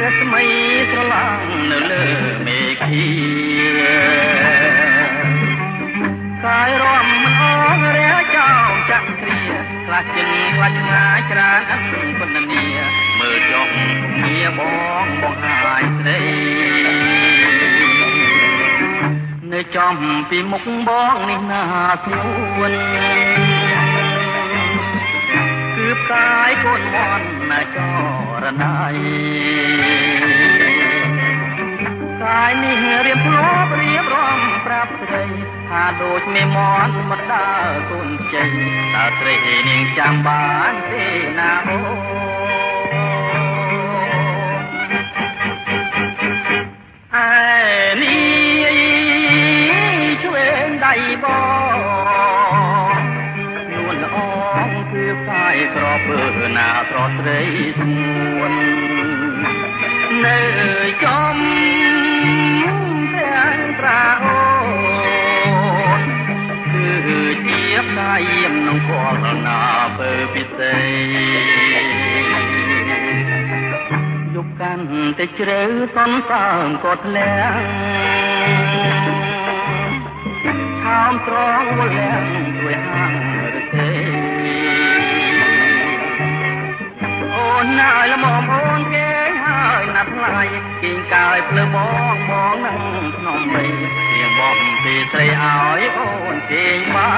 រស្មីស្រឡាំងនៅលើមេឃីកាយរំមិនអងរះចោលចាក់គ្រាខ្លះចិនខ្លះឆ្ងាយច្រើនអត់គុណនីមើលចុះងារបងហាយស្រីនៅចំពីមុខបងនេះណាស្រួលគឺផ្កាយកូនមន់ណាចរណៃកាយនេះរៀបធ្លាប់រៀបរំប្រាប់ស្រីថាដូចមេមន់មកដើរកូនជ័យតើស្រីនាងចាំបានទេណាអូអើនេះជួយដៃបងនួនល្អគឺផ្កាយក្រពើណាស្រស់ស្រីស្ងួននៅចំទាំងត្រាអូនគឺជាផ្កាយៀមក្នុងពលណាពើពិសេសយកកាន់តែជ្រៅសនសើមក៏ធ្លាំងឆោមត្រង់វលាំងด้วยហាងរទេអូនណាយល្មមអូនគេហើយណាត់ថ្លៃគេងកាយភ្លើបងបងនឹងក្នុងបីជាងបងពីស្រីឲ្យអូនគេងបាន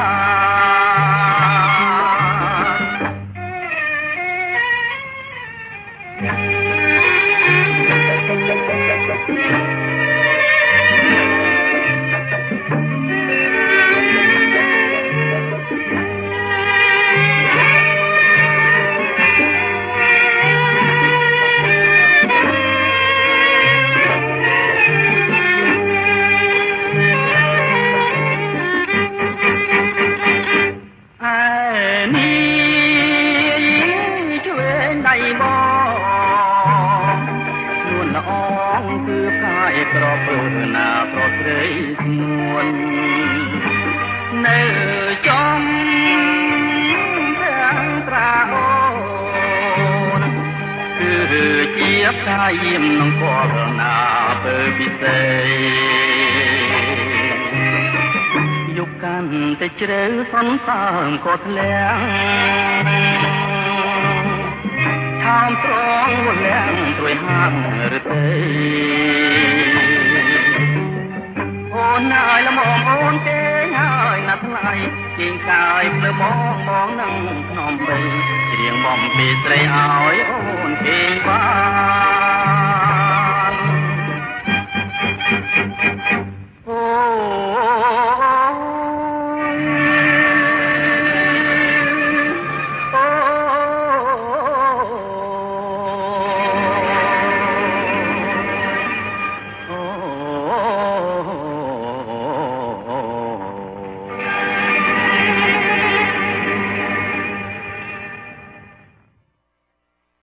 ក្រពើណាស្រស់ស្រីស្ងួននៅចំទាំងត្រាអូនគឺជាផ្កាយៀមក្នុងពលណាពើពិសេសយកកាន់តែជ្រៅសនសើមក៏ធ្លាំងឆោមស្រងវលាំងត្រួយហាងរទេអូនណាយល្មមអូនទេហើយណាត់ថ្លៃជាងកាយភ្លើបងបងនឹងក្នុងបីច្រៀងបំពីស្រីឲ្យអូ